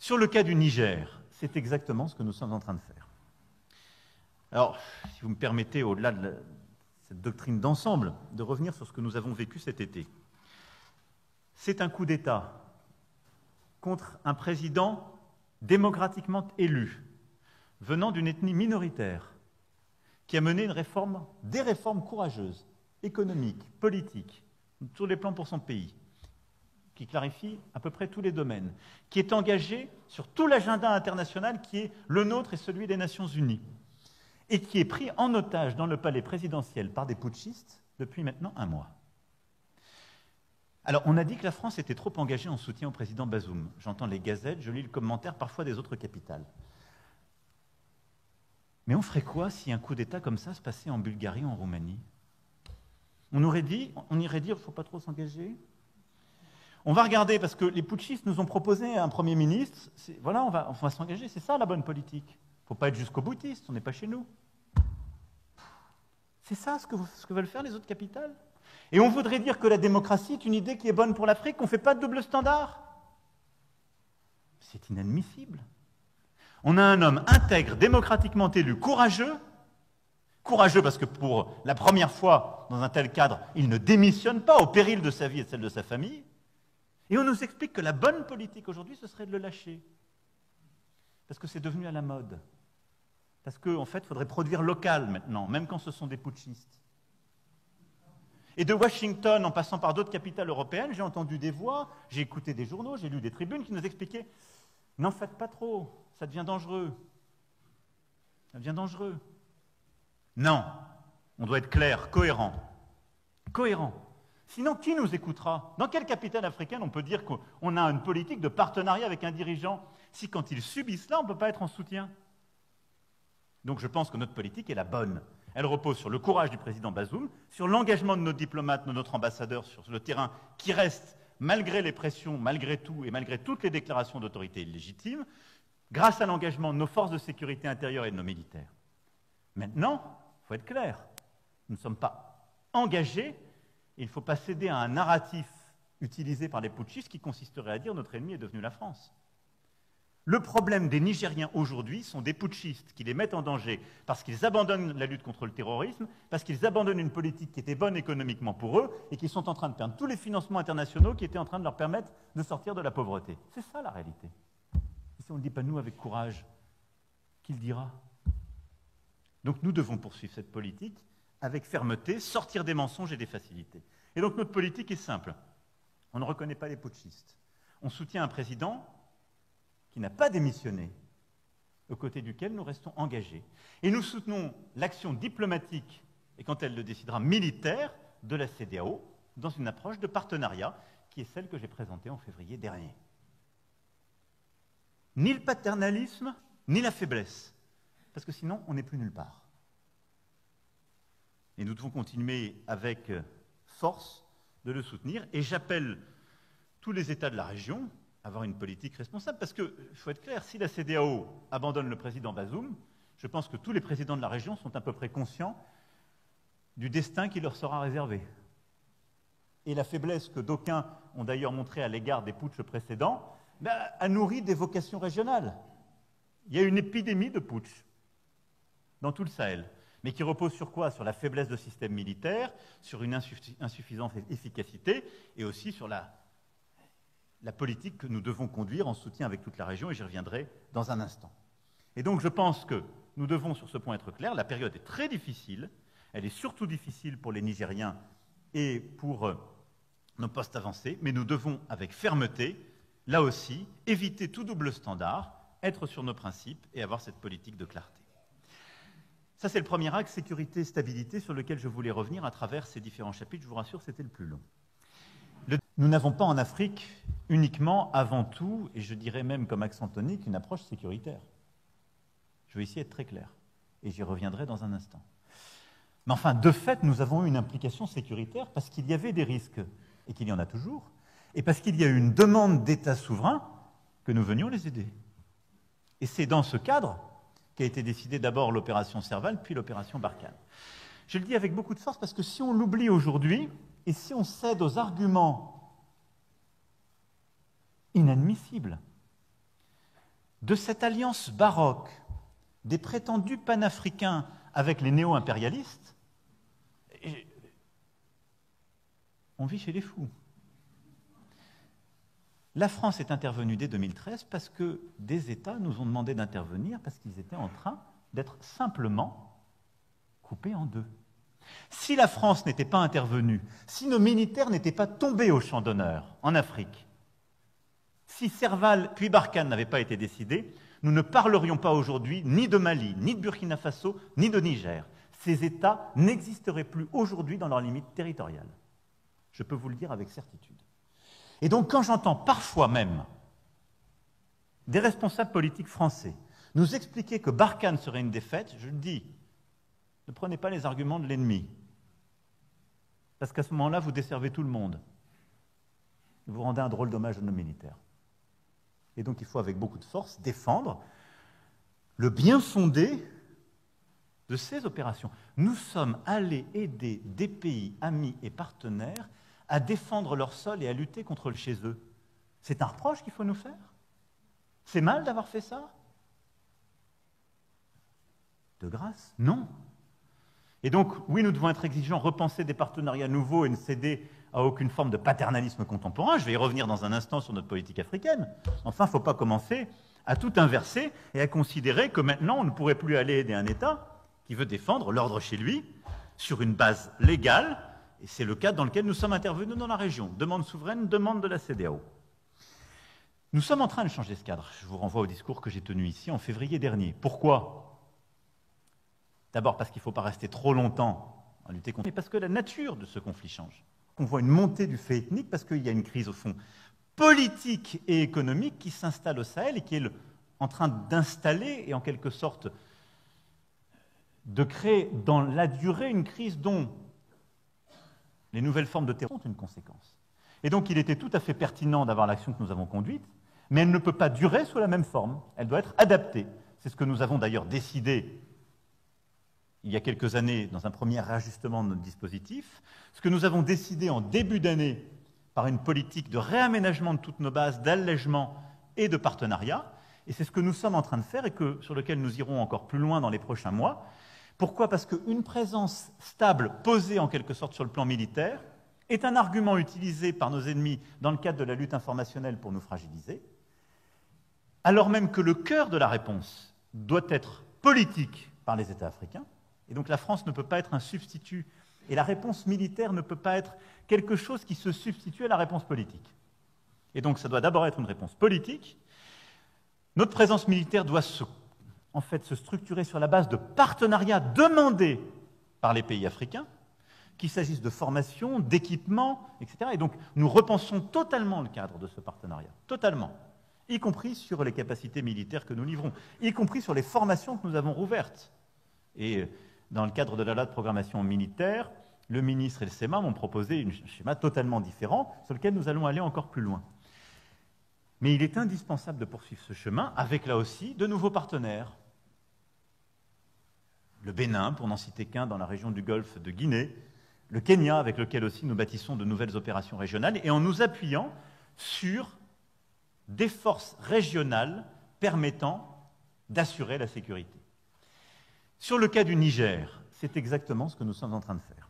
Sur le cas du Niger, c'est exactement ce que nous sommes en train de faire. Alors, si vous me permettez, au-delà de cette doctrine d'ensemble, de revenir sur ce que nous avons vécu cet été. C'est un coup d'État contre un président démocratiquement élu, venant d'une ethnie minoritaire, qui a mené des réformes courageuses, économiques, politiques, sur les plans pour son pays, qui clarifie à peu près tous les domaines, qui est engagé sur tout l'agenda international qui est le nôtre et celui des Nations Unies, et qui est pris en otage dans le palais présidentiel par des putschistes depuis maintenant un mois. Alors, on a dit que la France était trop engagée en soutien au président Bazoum. J'entends les gazettes, je lis le commentaire parfois des autres capitales. Mais on ferait quoi si un coup d'État comme ça se passait en Bulgarie ou en Roumanie? On irait dire, il ne faut pas trop s'engager. On va regarder, parce que les putschistes nous ont proposé un Premier ministre. Voilà, on va s'engager, c'est ça la bonne politique. Il ne faut pas être jusqu'au boutiste, on n'est pas chez nous. C'est ça ce que veulent faire les autres capitales. Et on voudrait dire que la démocratie est une idée qui est bonne pour l'Afrique, qu'on ne fait pas de double standard. C'est inadmissible. On a un homme intègre, démocratiquement élu, courageux parce que pour la première fois dans un tel cadre, il ne démissionne pas au péril de sa vie et de celle de sa famille. Et on nous explique que la bonne politique aujourd'hui, ce serait de le lâcher. Parce que c'est devenu à la mode. Parce qu'en fait, il faudrait produire local maintenant, même quand ce sont des putschistes. Et de Washington, en passant par d'autres capitales européennes, j'ai entendu des voix, j'ai écouté des journaux, j'ai lu des tribunes qui nous expliquaient « N'en faites pas trop, ça devient dangereux. Ça devient dangereux. » Non, on doit être clair, cohérent. Cohérent. Sinon, qui nous écoutera? Dans quelle capitale africaine on peut dire qu'on a une politique de partenariat avec un dirigeant si quand ils subissent là, on ne peut pas être en soutien? Donc je pense que notre politique est la bonne. Elle repose sur le courage du président Bazoum, sur l'engagement de nos diplomates, de notre ambassadeur sur le terrain, qui reste, malgré les pressions, malgré tout, et malgré toutes les déclarations d'autorité illégitimes, grâce à l'engagement de nos forces de sécurité intérieure et de nos militaires. Maintenant, il faut être clair, nous ne sommes pas engagés, et il ne faut pas céder à un narratif utilisé par les putschistes qui consisterait à dire notre ennemi est devenu la France. Le problème des Nigériens aujourd'hui sont des putschistes qui les mettent en danger parce qu'ils abandonnent la lutte contre le terrorisme, parce qu'ils abandonnent une politique qui était bonne économiquement pour eux et qui sont en train de perdre tous les financements internationaux qui étaient en train de leur permettre de sortir de la pauvreté. C'est ça la réalité. Et si on ne le dit pas nous avec courage, qui le dira? Donc nous devons poursuivre cette politique avec fermeté, sortir des mensonges et des facilités. Et donc notre politique est simple. On ne reconnaît pas les putschistes. On soutient un président qui n'a pas démissionné, aux côtés duquel nous restons engagés. Et nous soutenons l'action diplomatique, et quand elle le décidera, militaire, de la CEDEAO, dans une approche de partenariat, qui est celle que j'ai présentée en février dernier. Ni le paternalisme, ni la faiblesse, parce que sinon, on n'est plus nulle part. Et nous devons continuer avec force de le soutenir, et j'appelle tous les États de la région avoir une politique responsable, parce qu'il faut être clair, si la CEDEAO abandonne le président Bazoum, je pense que tous les présidents de la région sont à peu près conscients du destin qui leur sera réservé. Et la faiblesse que d'aucuns ont d'ailleurs montrée à l'égard des putschs précédents a nourri des vocations régionales. Il y a une épidémie de putsch dans tout le Sahel, mais qui repose sur quoi? Sur la faiblesse de système militaire, sur une insuffisante efficacité, et aussi sur la politique que nous devons conduire en soutien avec toute la région, et j'y reviendrai dans un instant. Et donc je pense que nous devons sur ce point être clairs, la période est très difficile, elle est surtout difficile pour les Nigériens et pour nos postes avancés, mais nous devons avec fermeté, là aussi, éviter tout double standard, être sur nos principes et avoir cette politique de clarté. Ça c'est le premier axe, sécurité, stabilité, sur lequel je voulais revenir à travers ces différents chapitres, je vous rassure, c'était le plus long. Nous n'avons pas en Afrique uniquement, avant tout, et je dirais même comme accent tonique, une approche sécuritaire. Je vais ici être très clair, et j'y reviendrai dans un instant. Mais enfin, de fait, nous avons eu une implication sécuritaire parce qu'il y avait des risques, et qu'il y en a toujours, et parce qu'il y a eu une demande d'État souverain que nous venions les aider. Et c'est dans ce cadre qu'a été décidée d'abord l'opération Serval, puis l'opération Barkhane. Je le dis avec beaucoup de force parce que si on l'oublie aujourd'hui, et si on cède aux arguments inadmissibles de cette alliance baroque des prétendus panafricains avec les néo-impérialistes, on vit chez les fous. La France est intervenue dès 2013 parce que des États nous ont demandé d'intervenir parce qu'ils étaient en train d'être simplement coupés en deux. Si la France n'était pas intervenue, si nos militaires n'étaient pas tombés au champ d'honneur en Afrique, si Serval puis Barkhane n'avaient pas été décidés, nous ne parlerions pas aujourd'hui ni de Mali, ni de Burkina Faso, ni de Niger. Ces États n'existeraient plus aujourd'hui dans leurs limites territoriales. Je peux vous le dire avec certitude. Et donc, quand j'entends parfois même des responsables politiques français nous expliquer que Barkhane serait une défaite, je le dis, ne prenez pas les arguments de l'ennemi. Parce qu'à ce moment-là, vous desservez tout le monde. Vous rendez un drôle d'hommage à nos militaires. Et donc, il faut, avec beaucoup de force, défendre le bien fondé de ces opérations. Nous sommes allés aider des pays amis et partenaires à défendre leur sol et à lutter contre le chez eux. C'est un reproche qu'il faut nous faire? C'est mal d'avoir fait ça? De grâce? Non. Et donc, oui, nous devons être exigeants, repenser des partenariats nouveaux et ne céder à aucune forme de paternalisme contemporain. Je vais y revenir dans un instant sur notre politique africaine. Enfin, il ne faut pas commencer à tout inverser et à considérer que maintenant, on ne pourrait plus aller aider un État qui veut défendre l'ordre chez lui sur une base légale. Et c'est le cadre dans lequel nous sommes intervenus dans la région. Demande souveraine, demande de la CEDEAO. Nous sommes en train de changer ce cadre. Je vous renvoie au discours que j'ai tenu ici en février dernier. Pourquoi? D'abord parce qu'il ne faut pas rester trop longtemps à lutter contre, mais parce que la nature de ce conflit change. On voit une montée du fait ethnique parce qu'il y a une crise, au fond, politique et économique qui s'installe au Sahel et qui est en train d'installer et en quelque sorte de créer dans la durée une crise dont les nouvelles formes de terrorisme sont une conséquence. Et donc il était tout à fait pertinent d'avoir l'action que nous avons conduite, mais elle ne peut pas durer sous la même forme. Elle doit être adaptée. C'est ce que nous avons d'ailleurs décidé il y a quelques années dans un premier réajustement de notre dispositif, ce que nous avons décidé en début d'année par une politique de réaménagement de toutes nos bases, d'allègement et de partenariat, et c'est ce que nous sommes en train de faire et sur lequel nous irons encore plus loin dans les prochains mois. Pourquoi? Parce qu'une présence stable, posée en quelque sorte sur le plan militaire, est un argument utilisé par nos ennemis dans le cadre de la lutte informationnelle pour nous fragiliser, alors même que le cœur de la réponse doit être politique par les États africains, et donc la France ne peut pas être un substitut, et la réponse militaire ne peut pas être quelque chose qui se substitue à la réponse politique. Et donc ça doit d'abord être une réponse politique. Notre présence militaire doit se structurer sur la base de partenariats demandés par les pays africains, qu'il s'agisse de formation, d'équipement, etc. Et donc nous repensons totalement le cadre de ce partenariat, totalement, y compris sur les capacités militaires que nous livrons, y compris sur les formations que nous avons rouvertes. Et dans le cadre de la loi de programmation militaire, le ministre et le SEMA m'ont proposé un schéma totalement différent sur lequel nous allons aller encore plus loin. Mais il est indispensable de poursuivre ce chemin avec, là aussi, de nouveaux partenaires. Le Bénin, pour n'en citer qu'un, dans la région du Golfe de Guinée, le Kenya, avec lequel aussi nous bâtissons de nouvelles opérations régionales, et en nous appuyant sur des forces régionales permettant d'assurer la sécurité. Sur le cas du Niger, c'est exactement ce que nous sommes en train de faire.